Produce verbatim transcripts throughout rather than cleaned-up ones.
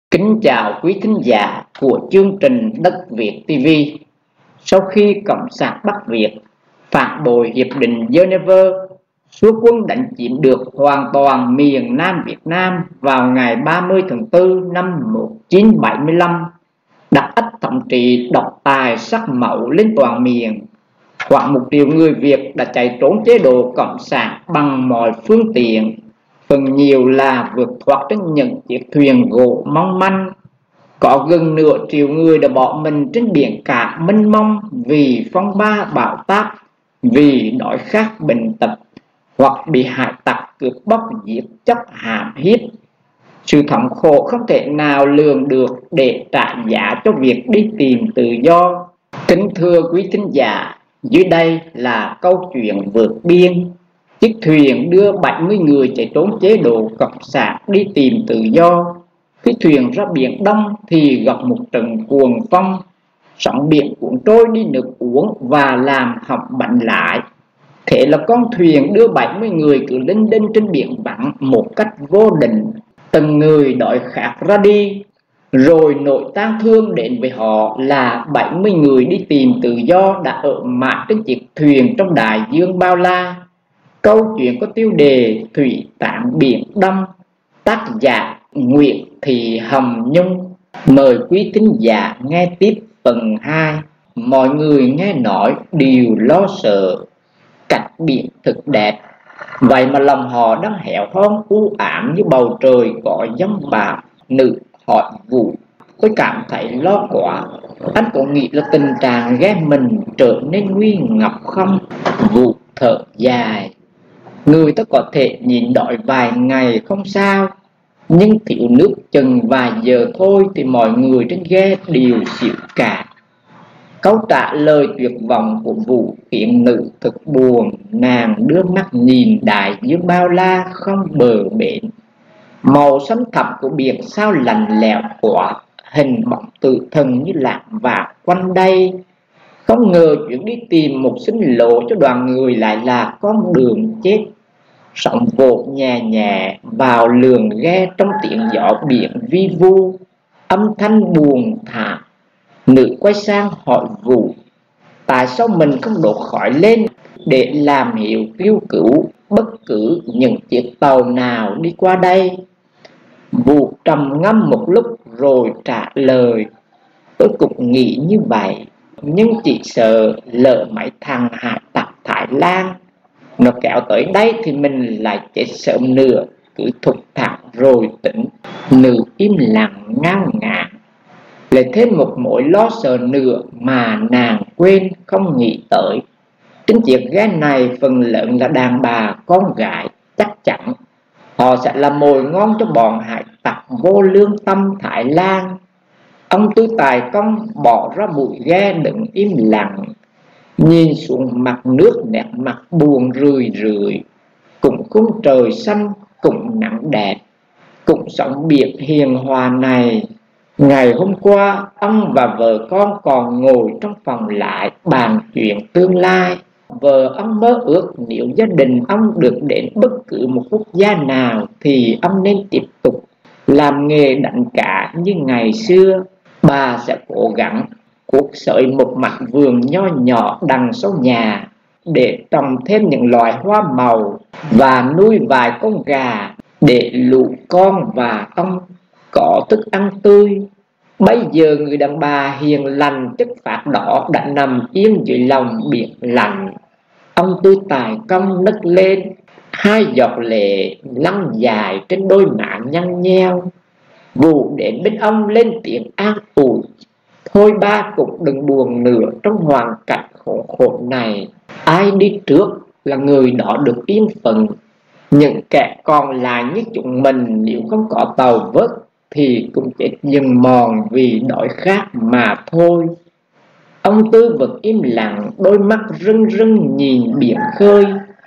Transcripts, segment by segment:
Kính chào quý thính giả của chương trình Đất Việt ti vi. Sau khi Cộng sản Bắc Việt phản bội Hiệp định Geneva, xuất quân đánh chiếm được hoàn toàn miền Nam Việt Nam vào ngày ba mươi tháng tư năm một nghìn chín trăm bảy mươi lăm, đặt ách thống trị độc tài sắc màu lên toàn miền. Khoảng một triệu người Việt đã chạy trốn chế độ Cộng sản bằng mọi phương tiện, phần nhiều là vượt thoát trên những chiếc thuyền gỗ mong manh. Có gần nửa triệu người đã bỏ mình trên biển cả mênh mông vì phong ba bão táp, vì đói khát bệnh tật, hoặc bị hải tặc cướp bóc giết chóc hãm hiếp. Sự thống khổ không thể nào lường được để trả giá cho việc đi tìm tự do. Kính thưa quý thính giả, dưới đây là câu chuyện vượt biên. Chiếc thuyền đưa bảy mươi người chạy trốn chế độ Cộng sản đi tìm tự do. Khi thuyền ra biển Đông thì gặp một trận cuồng phong, sóng biển cuốn trôi đi nước uống và làm hỏng bánh lại. Thế là con thuyền đưa bảy mươi người cứ lênh đênh trên biển vắng một cách vô định. Từng người đói khát ra đi, rồi nỗi tang thương đến với họ là bảy mươi người đi tìm tự do đã ở mãi trên chiếc thuyền trong đại dương bao la. Câu chuyện có tiêu đề Thủy tán biển Đông, tác giả Nguyễn Thị Hồng Nhung. Mời quý thính giả nghe tiếp phần hai. Mọi người nghe nói đều lo sợ, cảnh biển thực đẹp, vậy mà lòng họ đang héo hon u ám như bầu trời có giông bão. Nữ hỏi Vũ: tôi cảm thấy lo quá, anh có nghĩ là tình trạng ghe mình trở nên nguy ngập không? Vũ thở dài: người ta có thể nhịn đói vài ngày không sao, nhưng thiếu nước chừng vài giờ thôi thì mọi người trên ghe đều xỉu cả. Câu trả lời tuyệt vọng của Vũ khiến nữ thực buồn. Nàng đưa mắt nhìn đại dương bao la không bờ bến, màu xanh thẳm của biển sao lạnh lẽo quá, hình bóng tự thần như lạng vạc quanh đây. Không ngờ chuyện đi tìm một sinh lộ cho đoàn người lại là con đường chết. Sóng vỗ nhẹ nhẹ vào lường ghe trong tiếng gió biển vi vu, âm thanh buồn thảm. Nữ quay sang hỏi Vũ: tại sao mình không đổ khỏi lên để làm hiệu kêu cứu bất cứ những chiếc tàu nào đi qua đây? Vũ trầm ngâm một lúc rồi trả lời: tôi cũng nghĩ như vậy, nhưng chỉ sợ lỡ mấy thằng hải tặc Thái Lan nó kéo tới đây thì mình lại chết sớm nữa, cứ thục thẳng rồi tỉnh. Nữ im lặng ngao ngán. Lại thêm một mối lo sợ nữa mà nàng quên không nghĩ tới. Trên chiếc ghe này phần lớn là đàn bà con gái, chắc chắn họ sẽ là mồi ngon cho bọn hải tặc vô lương tâm Thái Lan. Ông Tư Tài Công bỏ ra mũi ghe đứng im lặng, nhìn xuống mặt nước nét mặt buồn rười rượi. Cũng khung trời xanh, cũng nắng đẹp, cũng sóng biển hiền hòa này. Ngày hôm qua, ông và vợ con còn ngồi trong phòng lại bàn chuyện tương lai. Vợ ông mơ ước nếu gia đình ông được đến bất cứ một quốc gia nào thì ông nên tiếp tục làm nghề đánh cá như ngày xưa. Bà sẽ cố gắng cuốc sới một mảnh vườn nho nhỏ đằng sau nhà để trồng thêm những loài hoa màu và nuôi vài con gà để lũ con và ông có thức ăn tươi. Bây giờ người đàn bà hiền lành chất phác đó đã nằm yên dưới lòng biển lạnh. Ông Tư Tài Công nấc lên, hai giọt lệ lăn dài trên đôi má nhăn nheo. Vũ đến bên ông lên tiếng an ủi: thôi ba cũng đừng buồn nữa, trong hoàn cảnh khổ khổ này, ai đi trước là người đó được yên phận. Những kẻ còn lại như chúng mình nếu không có tàu vớt thì cũng chết dần mòn vì đói khát mà thôi. Ông Tư vẫn im lặng, đôi mắt rưng rưng nhìn biển khơi.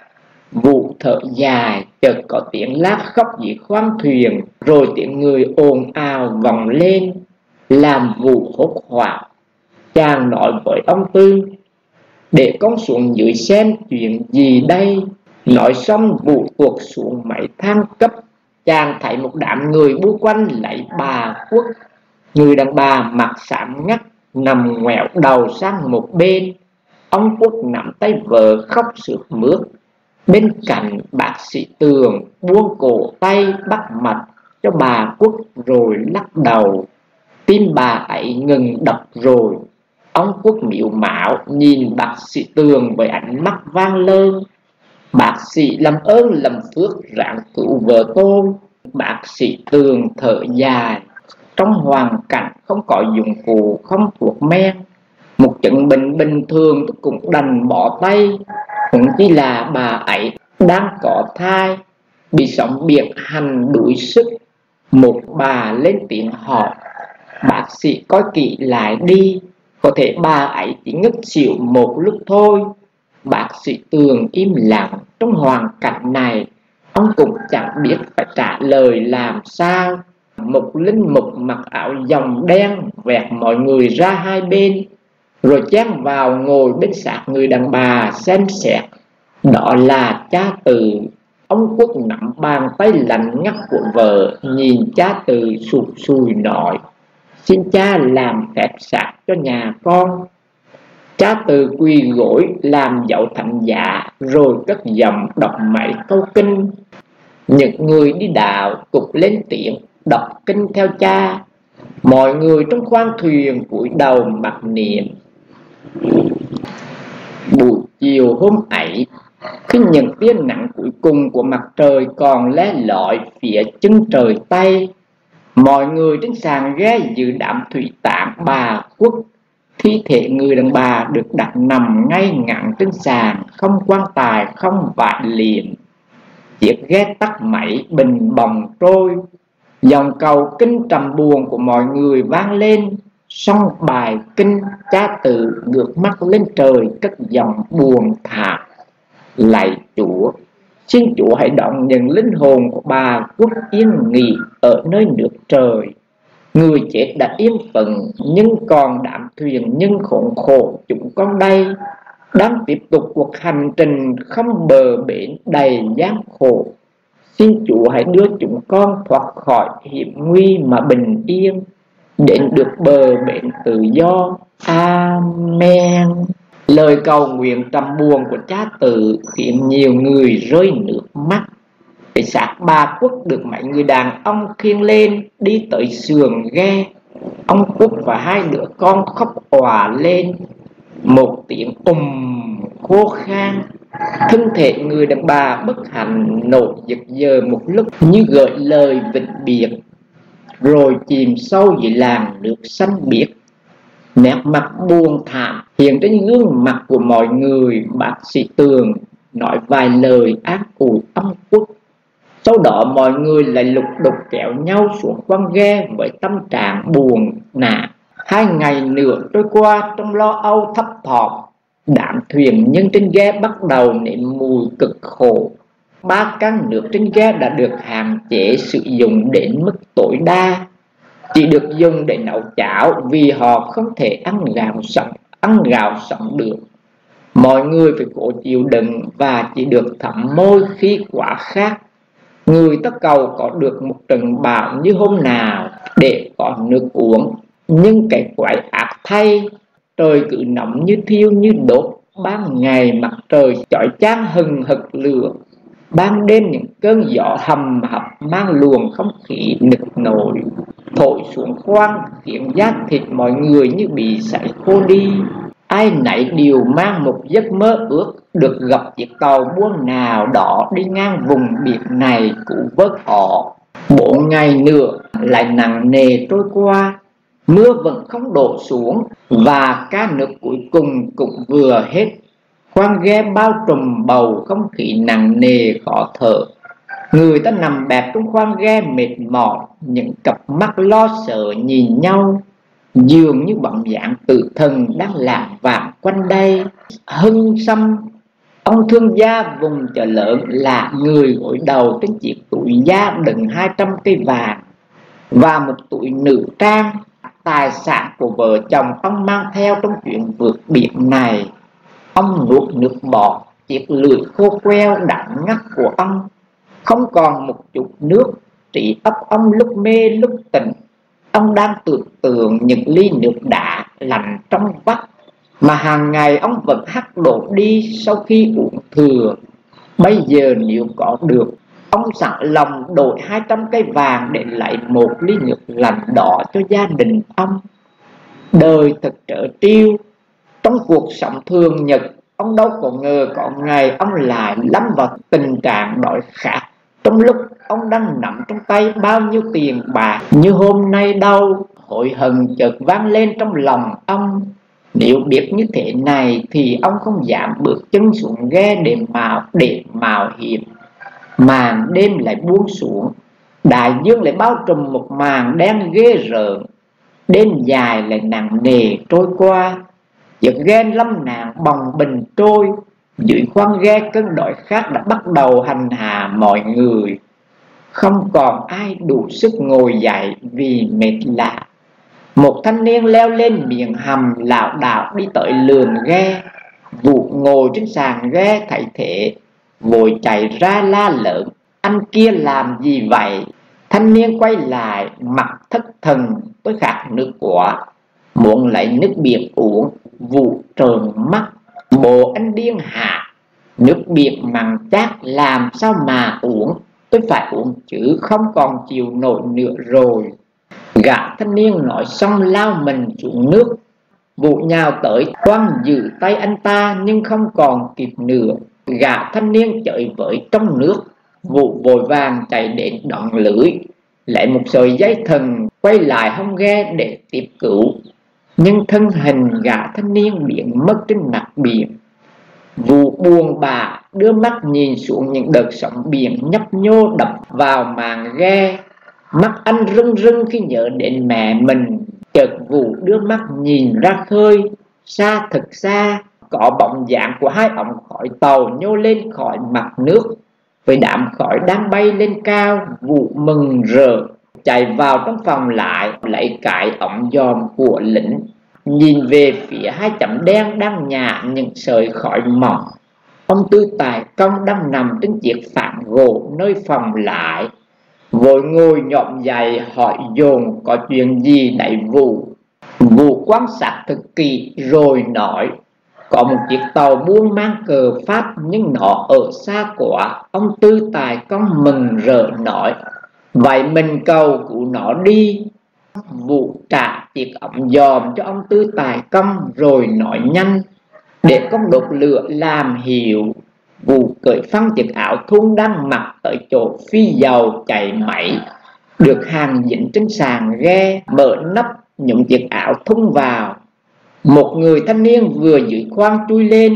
Vũ thở dài, chợt có tiếng lát khóc dưới khoang thuyền, rồi tiếng người ồn ào vọng lên, làm Vũ hốt hoảng. Chàng nói với ông Tư: để con xuống dưới xem chuyện gì đây. Nói xong Vũ tuột xuống mấy thang cấp, chàng thấy một đám người bu quanh lấy bà Quốc. Người đàn bà mặt xám ngắt nằm ngoẹo đầu sang một bên. Ông Quốc nắm tay vợ khóc sướt mướt. Bên cạnh bác sĩ Tường buông cổ tay bắt mạch cho bà Quốc rồi lắc đầu. Tim bà ấy ngừng đập rồi. Ông Quốc mỉu mạo nhìn bác sĩ Tường với ánh mắt vang lơ. Bác sĩ làm ơn làm phước ráng cứu vợ tôi. Bác sĩ Tường thở dài. Trong hoàn cảnh không có dụng cụ, không thuốc men, một chứng bệnh bình thường tôi cũng đành bỏ tay. Cũng chỉ là bà ấy đang có thai, bị sóng biển hành đuổi sức. Một bà lên tiếng hỏi: bác sĩ coi kỹ lại đi, có thể bà ấy chỉ ngất xỉu một lúc thôi. Bác sĩ Tường im lặng. Trong hoàn cảnh này, ông cũng chẳng biết phải trả lời làm sao. Một linh mục mặc áo dòng đen vẹt mọi người ra hai bên, rồi chen vào ngồi bên sát người đàn bà xem xét. Đó là cha Từ. Ông Quốc nắm bàn tay lạnh ngắt của vợ, nhìn cha Từ sụt sùi nói: xin cha làm phép sát cho nhà con. Cha Từ quỳ gối làm dấu thánh giá, rồi cất giọng đọc mấy câu kinh. Những người đi đạo cục lên tiếng đọc kinh theo cha. Mọi người trong khoang thuyền cúi đầu mặc niệm. Buổi chiều hôm ấy, khi những tia nắng cuối cùng của mặt trời còn le lói phía chân trời Tây, mọi người trên sàn ghe dự đám thủy táng bà Quốc. Thi thể người đàn bà được đặt nằm ngay ngắn trên sàn, không quan tài, không vải liệm. Chiếc ghe tắt máy bình bồng trôi. Dòng cầu kinh trầm buồn của mọi người vang lên. Xong bài kinh, cha Từ ngước mắt lên trời cất giọng buồn thảm: lạy Chúa, xin Chúa hãy đón nhận linh hồn của bà Quốc yên nghỉ ở nơi nước trời. Người chết đã yên phận, nhưng còn đám thuyền nhân khốn khổ chúng con đây đang tiếp tục cuộc hành trình không bờ bến đầy gian khổ. Xin Chúa hãy đưa chúng con thoát khỏi hiểm nguy mà bình yên, đến được bờ bến tự do. Amen. Lời cầu nguyện trầm buồn của cha Từ khiến nhiều người rơi nước mắt. Cái xác bà Quốc được mấy người đàn ông khiêng lên đi tới sườn ghe. Ông Quốc và hai đứa con khóc òa lên. Một tiếng ùm khô khan. Thân thể người đàn bà bất hạnh nổi giật giờ một lúc như gợi lời vĩnh biệt, rồi chìm sâu dưới làn nước xanh biếc. Nét mặt buồn thảm hiện trên gương mặt của mọi người. Bác sĩ Tường nói vài lời an ủi ông Quốc. Sau đó mọi người lại lục đục kéo nhau xuống khoang ghe với tâm trạng buồn nản. Hai ngày nữa trôi qua trong lo âu thấp thỏm. Đám thuyền nhân trên ghe bắt đầu nếm mùi cực khổ. Ba can nước trên ghe đã được hạn chế sử dụng đến mức tối đa, chỉ được dùng để nấu cháo vì họ không thể ăn gạo sống, ăn gạo sống được. Mọi người phải cố chịu đựng và chỉ được thẩm môi khi quá khát. Người ta cầu có được một trận bão như hôm nào để có nước uống, nhưng cái quái ác thay, trời cứ nóng như thiêu như đốt. Ban ngày mặt trời chói chang hừng hực lửa, ban đêm những cơn gió hầm hập mang luồng không khí nực nổi thổi xuống khoang, khiến da thịt mọi người như bị sấy khô đi. Ai nấy đều mang một giấc mơ ước được gặp chiếc tàu buôn nào đó đi ngang vùng biển này cứu vớt họ. Bốn ngày nữa lại nặng nề trôi qua, mưa vẫn không đổ xuống và ca nước cuối cùng cũng vừa hết. Khoang ghe bao trùm bầu không khí nặng nề khó thở. Người ta nằm bẹp trong khoang ghe mệt mỏi, những cặp mắt lo sợ nhìn nhau, dường như bóng dáng tử thần đang lạc vàng quanh đây. Hưng Sâm, ông thương gia vùng chợ lớn, là người gối đầu trên chiếc túi da đựng hai trăm cây vàng và một túi nữ trang, tài sản của vợ chồng ông mang theo trong chuyện vượt biển này. Ông nuốt nước bọt, chiếc lưỡi khô queo đắng ngắt của ông không còn một chút nước. trí óc ông lúc mê lúc tỉnh. Ông đang tưởng tượng những ly nước đá lạnh trong vắt mà hàng ngày ông vẫn hắt đổ đi sau khi uống thừa. Bây giờ nếu có được, ông sẵn lòng đổi hai trăm cây vàng để lấy một ly nước lạnh đỏ cho gia đình ông. Đời thật trở trêu. Trong cuộc sống thường nhật, ông đâu có ngờ có ngày ông lại lâm vào tình trạng đói khát trong lúc ông đang nắm trong tay bao nhiêu tiền bạc như hôm nay đâu. Hối hận chợt vang lên trong lòng ông. Nếu biết như thế này thì ông không dám bước chân xuống ghe để mạo để mạo hiểm. Màn đêm lại buông xuống, đại dương lại bao trùm một màn đen ghê rợn. Đêm dài lại nặng nề trôi qua. Chiếc ghe lâm nạn bồng bình trôi. Dưới khoang ghe cơn đói khát đã bắt đầu hành hạ mọi người. Không còn ai đủ sức ngồi dậy vì mệt lạ. Một thanh niên leo lên miệng hầm lảo đảo đi tới lườn ghe. Vũ ngồi trên sàn ghe thấy thế, vội chạy ra la lớn: "Anh kia làm gì vậy?" Thanh niên quay lại mặt thất thần: "Tôi khát nước quá." Muốn lấy nước biển uống, Vũ trợn mắt: "Bộ anh điên hả? Nước biển mặn chát làm sao mà uống? Tôi phải uống chứ, không còn chịu nổi nữa rồi." Gã thanh niên nói xong lao mình xuống nước. Vũ nhào tới toan giữ tay anh ta nhưng không còn kịp nữa. Gã thanh niên chới với trong nước. Vũ vội vàng chạy đến đóng lưới, lấy một sợi dây thừng quay lại hông ghe để tiếp cứu. Nhưng thân hình gã thanh niên biến mất trên mặt biển. Vũ buồn bã đưa mắt nhìn xuống những đợt sóng biển nhấp nhô đập vào màn ghe. Mắt anh rưng rưng khi nhớ đến mẹ mình. Chợt Vũ đưa mắt nhìn ra khơi. Xa thật xa, có bóng dáng của hai ống khói tàu nhô lên khỏi mặt nước. Với đám khói đang bay lên cao, Vũ mừng rỡ chạy vào trong phòng lại, lấy cái ống dòm của lính, nhìn về phía hai chấm đen đang nhả những sợi khói mỏng. Ông Tư Tài Công đang nằm trên chiếc phản gỗ nơi phòng lại, vội ngồi nhõm dậy hỏi dồn có chuyện gì đấy Vũ. Vũ quan sát thật kỹ rồi nói: "Có một chiếc tàu buôn mang cờ Pháp nhưng nó ở xa quá." Ông Tư Tài Công mừng rỡ nói: "Vậy mình cầu cứu nó đi." Vũ trả chiếc ống dòm cho ông Tư Tài Công rồi nói nhanh: "Để con đốt lửa làm hiệu." Vũ cởi phăng chiếc áo thun đang mặc tới chỗ phi dầu chạy máy được hàng dính trên sàn ghe, mở nắp nhúng chiếc áo thun vào. Một người thanh niên vừa dưới khoang chui lên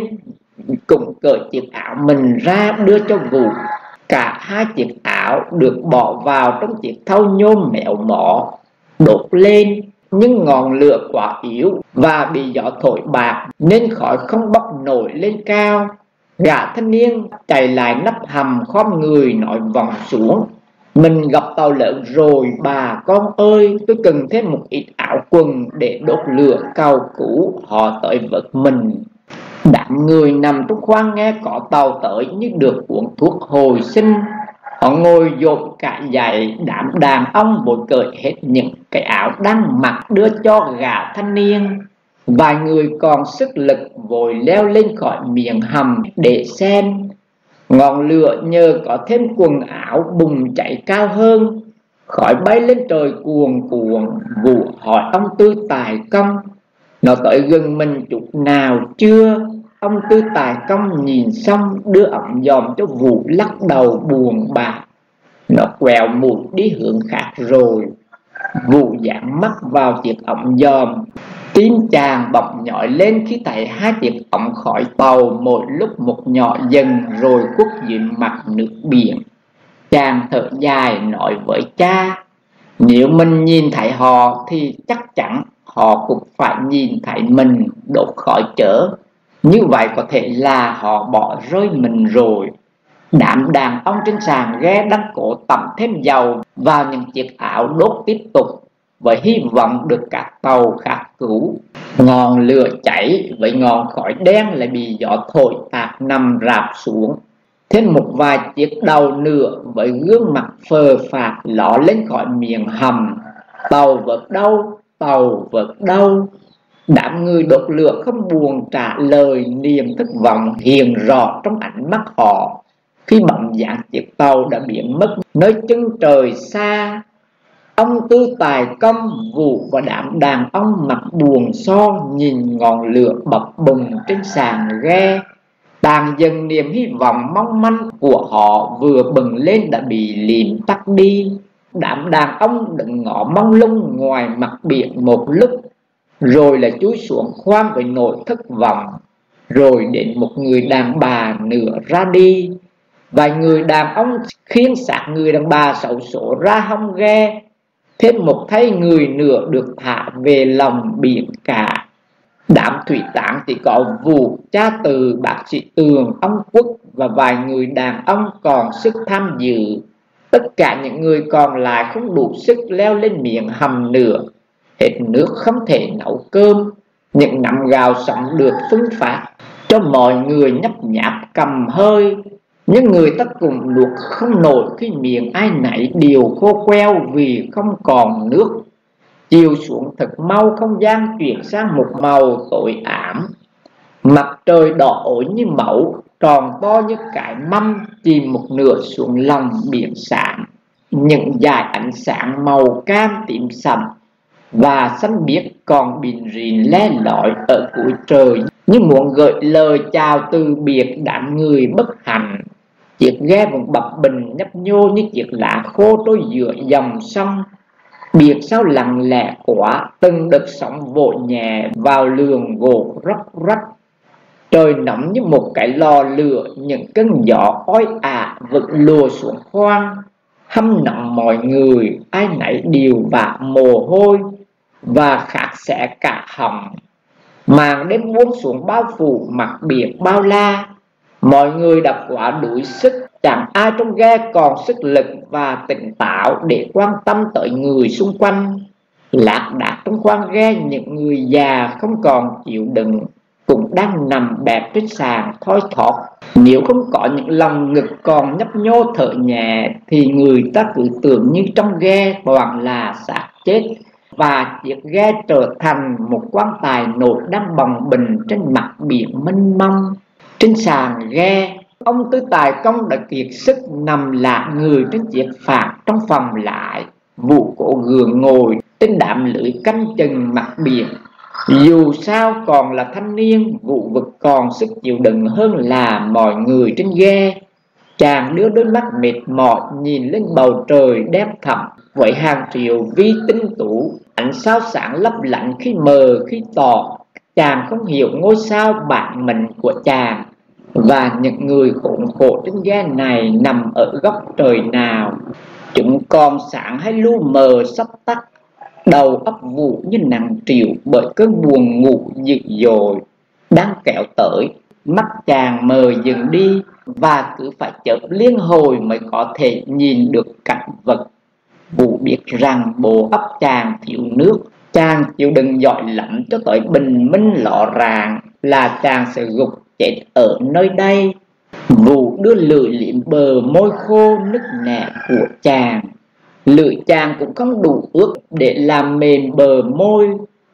cũng cởi chiếc áo mình ra đưa cho Vũ. Cả hai chiếc áo được bỏ vào trong chiếc thau nhôm méo mó, đốt lên, nhưng ngọn lửa quá yếu và bị gió thổi bạc nên khói không bốc nổi lên cao. Gã thanh niên chạy lại nắp hầm khom người nói vòng xuống: "Mình gặp tàu lớn rồi bà con ơi, tôi cần thêm một ít áo quần để đốt lửa cầu cứu họ tới vật mình." Đám người nằm trong khoang nghe có tàu tới như được uống thuốc hồi sinh. Họ ngồi dồn cả dậy. Đám đàn ông vội cởi hết những cái áo đang mặc đưa cho gã thanh niên. Vài người còn sức lực vội leo lên khỏi miệng hầm để xem. Ngọn lửa nhờ có thêm quần áo bùng cháy cao hơn, khói bay lên trời cuồn cuộn. Vũ hỏi ông Tư Tài Công: "Nó tới gần mình chút nào chưa?" Ông Tư Tài Công nhìn xong đưa ống dòm cho Vũ, lắc đầu buồn bã: "Nó quẹo mũi đi hướng khác rồi." Vũ dán mắt vào chiếc ống dòm. Tim chàng bỗng nhói lên khi thấy hai chiếc ống khói tàu mỗi lúc một nhỏ dần rồi khuất dưới mặt nước biển. Chàng thở dài nói với cha: "Nếu mình nhìn thấy họ thì chắc chắn họ cũng phải nhìn thấy mình đốt khói chớ. Như vậy có thể là họ bỏ rơi mình rồi." Đám đàn ông trên sàn ghe đang cố tẩm thêm dầu vào những chiếc áo đốt tiếp tục, với hy vọng được các tàu khác cứu. Ngọn lửa cháy với ngọn khói đen lại bị gió thổi tạt nằm rạp xuống. Thêm một vài chiếc đầu nữa với gương mặt phờ phạc ló lên khỏi miệng hầm. Tàu vượt đâu, tàu vượt đâu. Đám người đốt lửa không buồn trả lời, niềm thất vọng hiện rõ trong ánh mắt họ khi bóng dáng chiếc tàu đã biến mất nơi chân trời xa. Ông Tư Tài Công, Vũ và đám đàn ông mặc buồn so nhìn ngọn lửa bập bùng trên sàn ghe. Tàn dần niềm hy vọng mong manh của họ vừa bừng lên đã bị liệm tắt đi. Đám đàn ông đứng ngó mông lung ngoài mặt biển một lúc, rồi là chúi xuống khoang với nỗi thất vọng. Rồi đến một người đàn bà nữa ra đi. Vài người đàn ông khiêng xác người đàn bà xấu số ra hông ghe. Thêm một thay người nữa được thả về lòng biển cả. Đám thủy táng chỉ có Vũ, cha Từ, bác sĩ Tường, ông Quốc và vài người đàn ông còn sức tham dự. Tất cả những người còn lại không đủ sức leo lên miệng hầm nữa. Hết nước không thể nấu cơm. Những nắm gạo sống được phân phát cho mọi người nhấp nháp cầm hơi. Nhưng người ta cùng luộc không nổi khi miệng ai nấy đều khô queo vì không còn nước. Chiều xuống thật mau, không gian chuyển sang một màu tối ảm. Mặt trời đỏ ối như mẫu, tròn to như cái mâm chìm một nửa xuống lòng biển sáng. Những dải ánh sáng màu cam tím sậm và xanh biếc còn bìn rìn le lỏi ở cuối trời, như muốn gợi lời chào từ biệt đám người bất hạnh. Chiếc ghe vẫn bập bình nhấp nhô như chiếc lá khô trôi giữa dòng sông. Biệt sao lặng lẽ quá, từng đợt sóng vỗ nhẹ vào lường gỗ róc rách. Trời nóng như một cái lò lửa, những cơn gió oi ả vực lùa xuống khoang, hâm nóng mọi người, ai nấy đều vã mồ hôi và khát xẻ cả họng. Màn đêm buông xuống bao phủ mặt biển bao la. Mọi người đã quá đuối sức, chẳng ai trong ghe còn sức lực và tỉnh táo để quan tâm tới người xung quanh. Lác đác trong khoang ghe, những người già không còn chịu đựng cũng đang nằm bẹp trên sàn thoi thóp. Nếu không có những lòng ngực còn nhấp nhô thở nhẹ thì người ta cứ tưởng như trong ghe toàn là xác chết, và chiếc ghe trở thành một quan tài nổi đang bồng bềnh trên mặt biển mênh mông. Trên sàn ghe, ông Tư Tài Công đã kiệt sức nằm lạ người trên chiếc phản trong phòng lại. Vũ cố gượng ngồi trên đạm lưỡi canh chừng mặt biển. Dù sao còn là thanh niên, Vũ vực còn sức chịu đựng hơn là mọi người trên ghe. Chàng đưa đôi mắt mệt mỏi nhìn lên bầu trời đen thẳm với hàng triệu vi tinh tú, ánh sao sáng lấp lánh khi mờ khi tỏ. Chàng không hiểu ngôi sao bạn mình của chàng và những người khốn khổ trên ghe này nằm ở góc trời nào. Chúng còn sáng hay lu mờ sắp tắt. Đầu óc Vũ như nặng trĩu bởi cơn buồn ngủ dữ dội đang kéo tới. Mắt chàng mờ dừng đi và cứ phải chợp liên hồi mới có thể nhìn được cảnh vật. Vũ biết rằng bộ óc chàng thiếu nước. Chàng chịu đựng giỏi lắm cho tới bình minh lọ ràng là chàng sẽ gục chết ở nơi đây. Vũ đưa lưỡi liếm bờ môi khô nức nẻ của chàng. Lưỡi chàng cũng không đủ ướt để làm mềm bờ môi.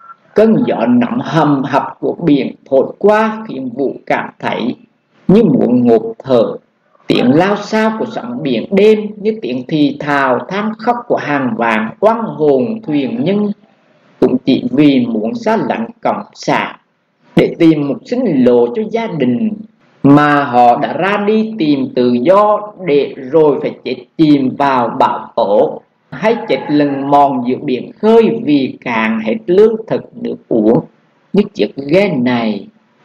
Cơn gió nóng hầm hập của biển thổi qua khiến Vũ cảm thấy như muốn ngộp thở. Tiếng lao xao của sóng biển đêm như tiếng thì thào than khóc của hàng vàng oan hồn thuyền nhân, cũng chỉ vì muốn xa lánh cộng sản để tìm một sinh lộ cho gia đình mà họ đã ra đi tìm tự do để rồi phải chết chìm vào bão tố, hay chết lần mòn giữa biển khơi vì cạn hết lương thực nước uống như chiếc ghe này.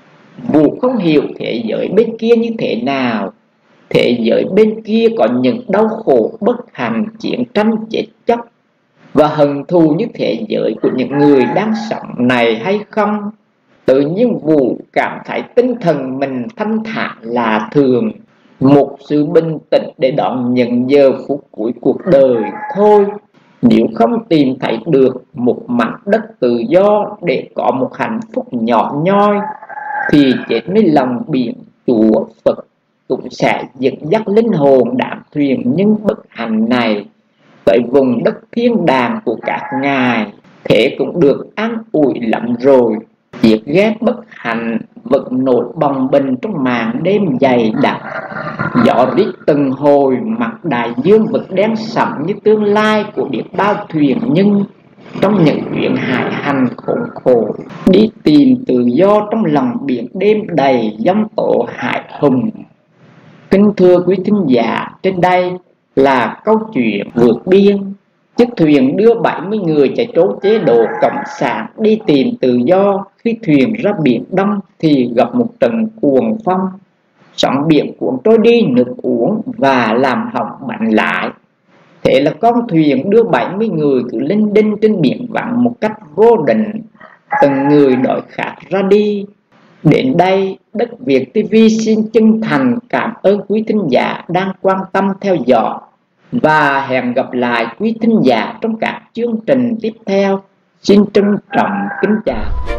Vũ không hiểu thế giới bên kia như thế nào. Thế giới bên kia có những đau khổ bất hạnh, chiến tranh chết chóc và hận thù như thế giới của những người đang sống này hay không? Tự nhiên Vũ cảm thấy tinh thần mình thanh thản lạ thường, một sự bình tĩnh để đón những giờ phút cuối cuộc đời thôi. Nếu không tìm thấy được một mảnh đất tự do để có một hạnh phúc nhỏ nhoi thì chết với lòng biển Chúa Phật. cũng sẽ dẫn dắt linh hồn đám thuyền nhân bất hạnh này tới vùng đất thiên đàng của các ngài. Thế cũng được an ủi lắm rồi. Chiếc ghe bất hạnh vẫn nổi bồng bềnh trong màn đêm dày đặc. Gió rít từng hồi, mặt đại dương vẫn đen sẫm như tương lai của biết bao thuyền nhân trong những chuyến hải hành khốn khổ đi tìm tự do trong lòng biển đêm đầy giông tố hải hùng. Kính thưa quý thính giả, trên đây là câu chuyện vượt biên. Chiếc thuyền đưa bảy mươi người chạy trốn chế độ cộng sản đi tìm tự do. Khi thuyền ra biển Đông thì gặp một trận cuồng phong, sóng biển cuốn trôi đi nước uống và làm hỏng mạnh lại. Thế là con thuyền đưa bảy mươi người cứ linh đinh trên biển vắng một cách vô định, từng người đói khát ra đi. Đến đây, Đất Việt ti vi xin chân thành cảm ơn quý thính giả đang quan tâm theo dõi và hẹn gặp lại quý thính giả trong các chương trình tiếp theo. Xin trân trọng kính chào.